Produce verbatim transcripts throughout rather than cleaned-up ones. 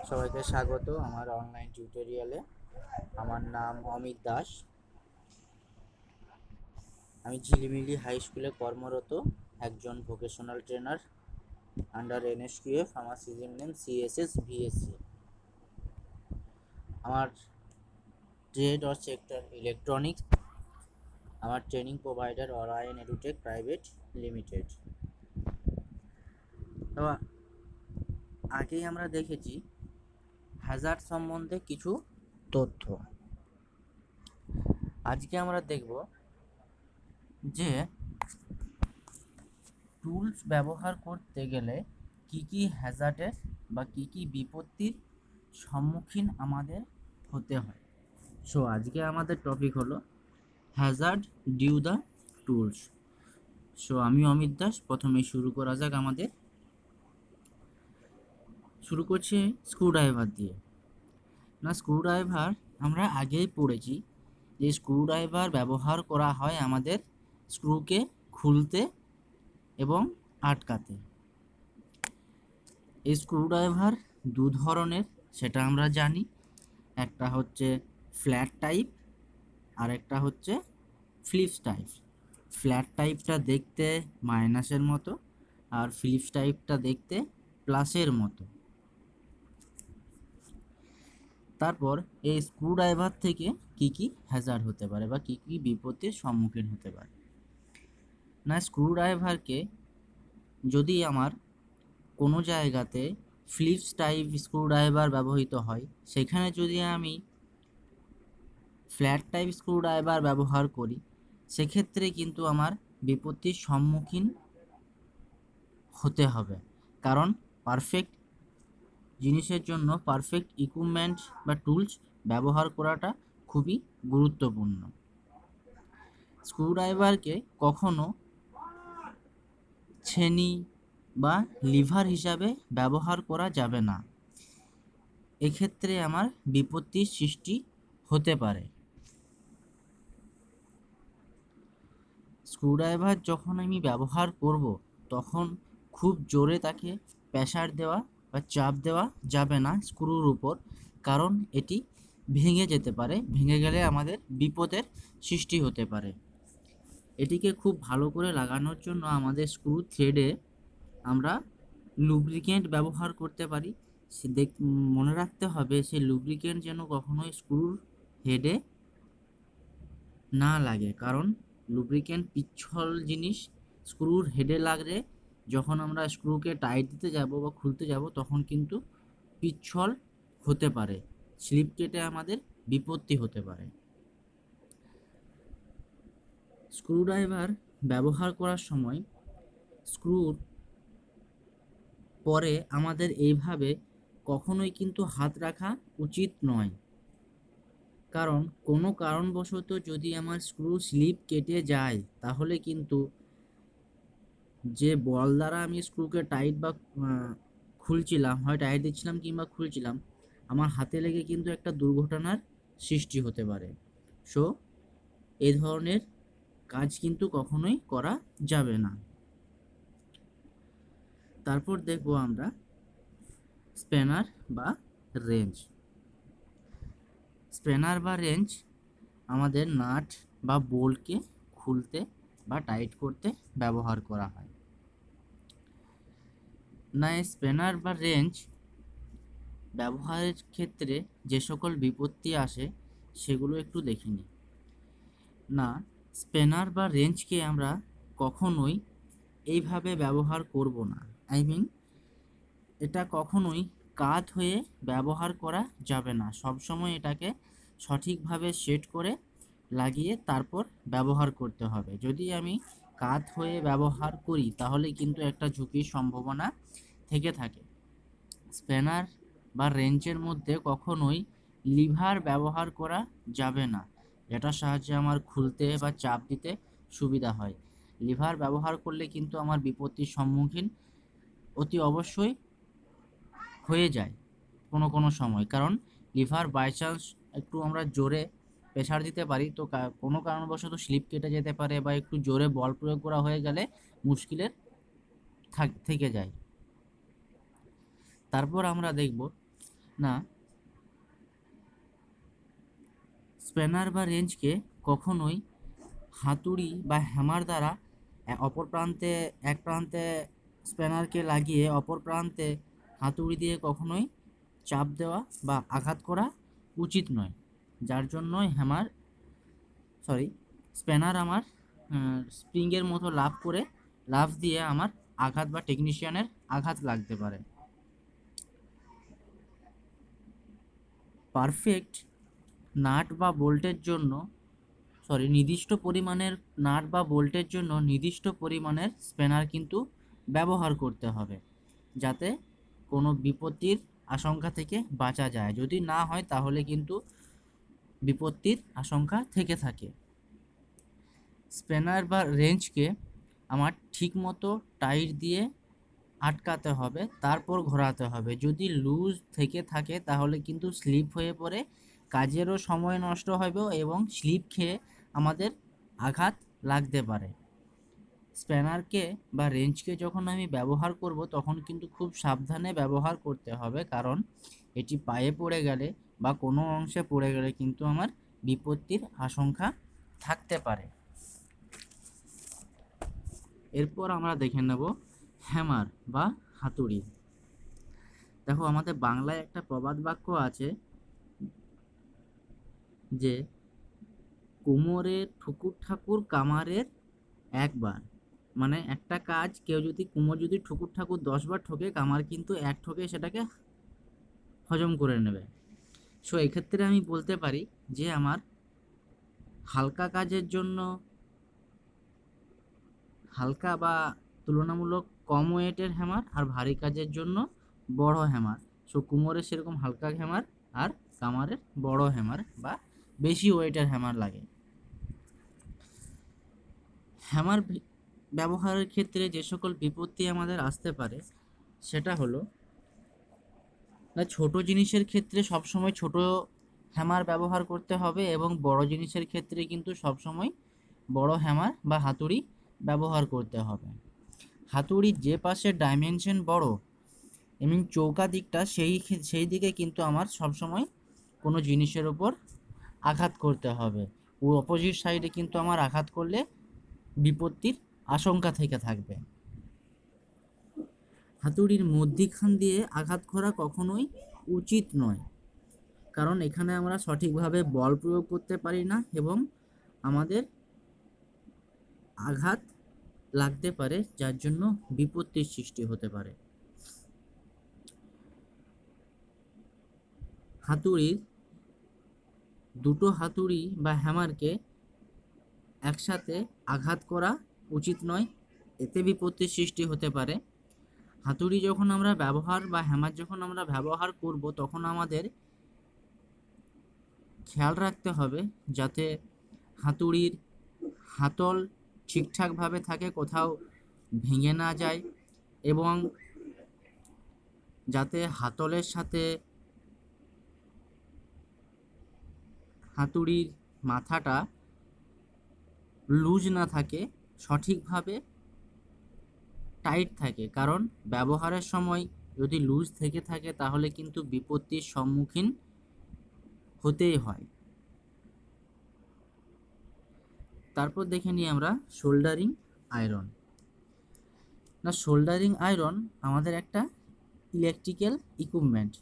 সবাইকে স্বাগত আমার অনলাইন টিউটোরিয়ালে। আমার নাম অমিত দাস। আমি ঝিলিমিলি হাই স্কুলে কর্মরত একজন ভোকেশনাল ট্রেনার আন্ডার এনএসকিউএফ। আমার সিজন নেম সিএসএস ভিএসসি। আমার ট্রেড অর সেক্টর ইলেকট্রনিক্স। আমার training provider Orion Edutech private limited. তো আগেই আমরা দেখেছি হ্যাজার্ড সম্বন্ধে কিছু তথ্য। আজকে আমরা দেখব যে টুলস ব্যবহার করতে গেলে কি কি হ্যাজার্ডের বা কি কি বিপত্তির সম্মুখীন আমাদের হতে হয়। সো আজকে আমাদের টপিক হলো hazard due the tools. So আমি অমিত দাস। প্রথমে শুরু করা যাক। আমাদের শুরু করছি স্ক্রুড্রাইভার দিয়ে। না, স্ক্রুড্রাইভার আমরা আগেই পড়েছি যে স্ক্রুড্রাইভার ব্যবহার করা হয় আমাদের স্ক্রুকে খুলতে এবং আটকাতে। এই স্ক্রুড্রাইভার দু ধরনের, সেটা আমরা জানি। একটা হচ্ছে ফ্ল্যাট টাইপ আর একটা হচ্ছে ফিলিপস টাইপ। ফ্ল্যাট টাইপটা দেখতে মাইনাসের মতো আর ফিলিপস টাইপটা দেখতে প্লাসের মতো। তারপর এই স্ক্রুড্রাইভার থেকে কি কি হ্যাজার্ড হতে পারে বা কি কি বিপত্তির সম্মুখীন হতে পারে। না, স্ক্রুড্রাইভারকে যদি আমার কোনো জায়গাতে ফিলিপস টাইপ স্ক্রুড্রাইভার ব্যবহৃত হয়, সেখানে যদি আমি ফ্ল্যাট টাইপ স্ক্রুড্রাইভার ব্যবহার করি, সেক্ষেত্রে কিন্তু আমার বিপত্তির সম্মুখীন হতে হবে। কারণ পারফেক্ট জিনিসের জন্য পারফেক্ট ইকুইপমেন্ট বা টুলস ব্যবহার করাটা খুবই গুরুত্বপূর্ণ। স্ক্রুড্রাইভারকে কখনো ছেনি বা লিভার হিসাবে ব্যবহার করা যাবে না। এক্ষেত্রে আমার বিপত্তির সৃষ্টি হতে পারে। স্ক্রুড্রাইভার যখন আমি ব্যবহার করব, তখন খুব জোরে তাকে প্রেসার দেওয়া বা চাপ দেওয়া যাবে না স্ক্রুর উপর, কারণ এটি ভেঙে যেতে পারে। ভেঙে গেলে আমাদের বিপদের সৃষ্টি হতে পারে। এটিকে খুব ভালো করে লাগানোর জন্য আমাদের স্ক্রু থ্রেডে আমরা লুব্রিকেন্ট ব্যবহার করতে পারি। সে দেখ মনে রাখতে হবে সেই লুব্রিকেন্ট যেন কখনোই স্ক্রুর হেডে না লাগে, কারণ লুব্রিকেন্ট পিচ্ছল জিনিস স্ক্রুর হেডে লাগলে যখন আমরা স্ক্রুকে টাইট দিতে যাব বা খুলতে যাব, তখন কিন্তু পিচ্ছল হতে পারে, স্লিপ কেটে আমাদের বিপত্তি হতে পারে। স্ক্রুড্রাইভার ব্যবহার করার সময় স্ক্রুর পরে আমাদের এইভাবে কখনোই কিন্তু হাত রাখা উচিত নয়, কারণ কোনো কারণবশত যদি আমার স্ক্রু স্লিপ কেটে যায়, তাহলে কিন্তু যে বল দ্বারা আমি স্ক্রুকে টাইট বা খুলছিলাম, হয় টাইট দিচ্ছিলাম কিংবা খুলছিলাম, আমার হাতে লেগে কিন্তু একটা দুর্ঘটনার সৃষ্টি হতে পারে। সো এই ধরনের কাজ কিন্তু কখনোই করা যাবে না। তারপর দেখব আমরা স্প্যানার বা রেঞ্জ। স্প্যানার বা রেঞ্জ আমাদের নাট বা বোল্টকে খুলতে বা টাইট করতে ব্যবহার করা হয়। না, স্প্যানার বা রেঞ্জ ব্যবহারের ক্ষেত্রে যে সকল বিপত্তি আসে সেগুলো একটু দেখে নিই। না, স্প্যানার বা রেঞ্জকে আমরা কখনোই এইভাবে ব্যবহার করব না। আই মিন এটা কখনোই কাত হয়ে ব্যবহার করা যাবে না। সবসময় এটাকে সঠিকভাবে সেট করে লাগিয়ে তারপর ব্যবহার করতে হবে। যদি আমি কাত হয়ে ব্যবহার করি, তাহলে কিন্তু একটা ঝুঁকির সম্ভাবনা থেকে থাকে। স্প্যানার বা রেঞ্চের মধ্যে কখনোই লিভার ব্যবহার করা যাবে না, যেটার সাহায্যে আমার খুলতে বা চাপ দিতে সুবিধা হয়। লিভার ব্যবহার করলে কিন্তু আমার বিপত্তির সম্মুখীন অতি অবশ্যই হয়ে যায় কোনো কোনো সময়, কারণ লিভার বাই চান্স একটু আমরা জোরে প্রেসার দিতে পারি, তো কোনো কারণবশত স্লিপ কেটে যেতে পারে বা একটু জোরে বল প্রয়োগ করা হয়ে গেলে মুশকিলের থেকে যায়। তারপর আমরা দেখব না, স্প্যানার বা রেঞ্চকে কখনোই হাতুড়ি বা হ্যামার দ্বারা অপর প্রান্তে এক প্রান্তে স্প্যানারকে লাগিয়ে অপর প্রান্তে হাতুড়ি দিয়ে কখনোই চাপ দেওয়া বা আঘাত করা উচিত নয়, যার জন্য হ্যামার সরি স্প্যানার আমার স্প্রিংয়ের মতো লাফ করে লাফ দিয়ে আমার আঘাত বা টেকনিশিয়ানের আঘাত লাগতে পারে। পারফেক্ট নাট বা বোল্টের জন্য সরি নির্দিষ্ট পরিমাণের নাট বা বোল্টের জন্য নির্দিষ্ট পরিমাণের স্প্যানার কিন্তু ব্যবহার করতে হবে, যাতে কোনো বিপত্তির আশঙ্কা থেকে বাঁচা যায়। যদি না হয় তাহলে কিন্তু বিপত্তির আশঙ্কা থেকে থাকে। স্প্যানার বা রেঞ্চকে আমার ঠিকমতো টাইট দিয়ে আটকাতে হবে, তারপর ঘোরাতে হবে। যদি লুজ থেকে থাকে তাহলে কিন্তু স্লিপ হয়ে পড়ে কাজেরও সময় নষ্ট হবে এবং স্লিপ খেয়ে আমাদের আঘাত লাগতে পারে। স্প্যানারকে বা রেঞ্চকে যখন আমি ব্যবহার করব তখন কিন্তু খুব সাবধানে ব্যবহার করতে হবে, কারণ এটি পায়ে পড়ে গেলে বা কোনো অংশে পড়ে গেলে কিন্তু আমার বিপত্তির আশঙ্কা থাকতে পারে। এরপর আমরা দেখে নেব হ্যামার বা হাতুড়ি। দেখো, আমাদের বাংলায় একটা প্রবাদ বাক্য আছে যে কোমরে ঠুকুর ঠাকুর কামারের একবার, মানে একটা কাজ কেউ যদি কোমর যদি ঠুকুর ঠাকুর দশ বার ঠোকে, কামার কিন্তু এক ঠোকে সেটাকে হজম করে নেবে। সো এক্ষেত্রে আমি বলতে পারি যে আমার হালকা কাজের জন্য হালকা বা তুলনামূলক কম ওয়েটের হ্যামার, আর ভারী কাজের জন্য বড় হ্যামার। সো কোমরে সেরকম হালকা হ্যামার আর কামারের বড় হ্যামার বা বেশি ওয়েটের হ্যামার লাগে। হ্যামার ব্যবহারের ক্ষেত্রে যে সকল বিপত্তি আমাদের আসতে পারে সেটা হলো, না ছোট জিনিসের ক্ষেত্রে সবসময় ছোট হ্যামার ব্যবহার করতে হবে এবং বড় জিনিসের ক্ষেত্রে কিন্তু সবসময় বড় হ্যামার বা হাতুড়ি ব্যবহার করতে হবে। হাতুড়ির যে পাশের ডাইমেনশন বড় এবং চৌকা দিকটা সেই সেই দিকে কিন্তু আমার সবসময় কোনো জিনিসের ওপর আঘাত করতে হবে। ও অপোজিট সাইডে কিন্তু আমার আঘাত করলে বিপত্তির আশঙ্কা থেকে থাকবে। হাতুড়ির মধ্যিখান দিয়ে আঘাত করা কখনোই উচিত নয়, কারণ এখানে আমরা সঠিকভাবে বল প্রয়োগ করতে পারি না এবং আমাদের আঘাত লাগতে পারে, যার জন্য বিপত্তির সৃষ্টি হতে পারে। হাতুড়ির দুটো হাতুড়ি বা হ্যামারকে একসাথে আঘাত করা উচিত নয়, এতে বিপত্তির সৃষ্টি হতে পারে। হাতুড়ি যখন আমরা ব্যবহার বা হ্যামার যখন আমরা ব্যবহার করব তখন আমাদের খেয়াল রাখতে হবে যাতে হাতুড়ির হাতল ঠিকঠাকভাবে থাকে, কোথাও ভেঙে না যায়, এবং যাতে হাতলের সাথে হাতুড়ির মাথাটা লুজ না থাকে, সঠিকভাবে টাইট থাকে। কারণ ব্যবহারের সময় যদি লুজ থেকে থাকে তাহলে কিন্তু বিপত্তির সম্মুখীন হতেই হয়। তারপর দেখে নিই আমরা শোল্ডারিং আয়রন। না, শোল্ডারিং আয়রন আমাদের একটা ইলেকট্রিক্যাল ইকুইপমেন্ট।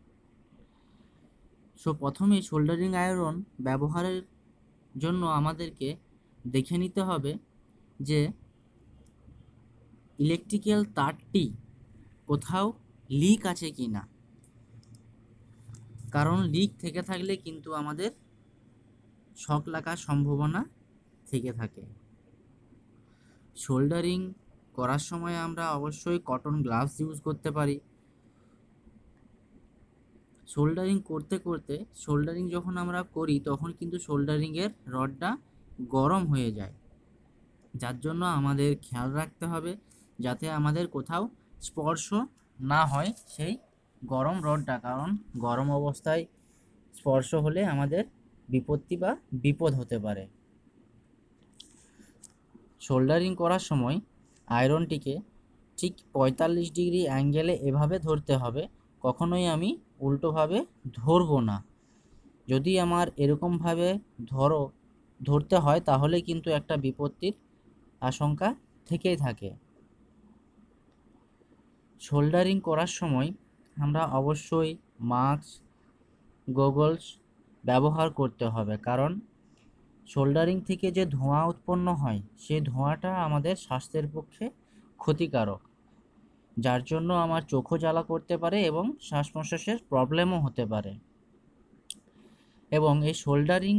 সো প্রথমে শোল্ডারিং আয়রন ব্যবহারের জন্য আমাদেরকে দেখে নিতে হবে যে ইলেকট্রিক্যাল তারটি কোথাও লিক আছে কি না, কারণ লিক থেকে থাকলে কিন্তু আমাদের শক লাগার সম্ভাবনা থেকে থাকে। শোল্ডারিং করার সময় আমরা অবশ্যই কটন গ্লাভস ইউজ করতে পারি। শোল্ডারিং করতে করতে শোল্ডারিং যখন আমরা করি তখন কিন্তু শোল্ডারিংয়ের রডটা গরম হয়ে যায়, যার জন্য আমাদের খেয়াল রাখতে হবে যাতে আমাদের কোথাও স্পর্শ না হয় সেই গরম রডটা, কারণ গরম অবস্থায় স্পর্শ হলে আমাদের বিপত্তি বা বিপদ হতে পারে। শোল্ডারিং করার সময় আয়রনটিকে ঠিক পঁয়তাল্লিশ ডিগ্রি অ্যাঙ্গেলে এভাবে ধরতে হবে কখনোই আমি উল্টোভাবে ধরবো না। যদি আমার এরকমভাবে ধরো ধরতে হয় তাহলে কিন্তু একটা বিপত্তির আশঙ্কা থেকেই থাকে। শোল্ডারিং করার সময় আমরা অবশ্যই মাস্ক, গগলস ব্যবহার করতে হবে, কারণ শোল্ডারিং থেকে যে ধোঁয়া উৎপন্ন হয় সেই ধোঁয়াটা আমাদের স্বাস্থ্যের পক্ষে ক্ষতিকারক, যার জন্য আমার চোখও জ্বালা করতে পারে এবং শ্বাস প্রশ্বাসের প্রবলেমও হতে পারে। এবং এই শোল্ডারিং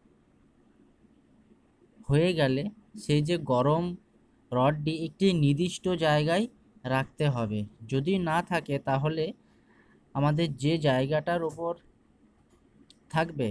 হয়ে গেলে সেই যে গরম রডটি একটি নির্দিষ্ট জায়গায় রাখতে হবে। যদি না থাকে তাহলে আমাদের যে জায়গাটার উপর থাকবে,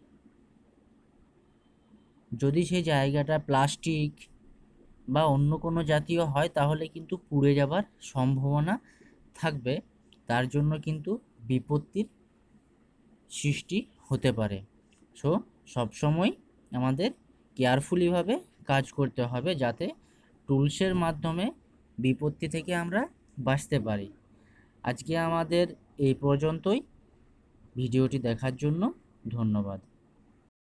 যদি সেই জায়গাটা প্লাস্টিক বা অন্য কোনো জাতীয় হয় তাহলে কিন্তু পুড়ে যাবার সম্ভাবনা থাকবে, তার জন্য কিন্তু বিপত্তির সৃষ্টি হতে পারে। সো সবসময় আমাদের কেয়ারফুলিভাবে কাজ করতে হবে যাতে টুলসের মাধ্যমে বিপত্তি থেকে আমরা বাঁচতে পারি। আজকে আমাদের এই পর্যন্তই। ভিডিওটি দেখার জন্য ধন্যবাদ।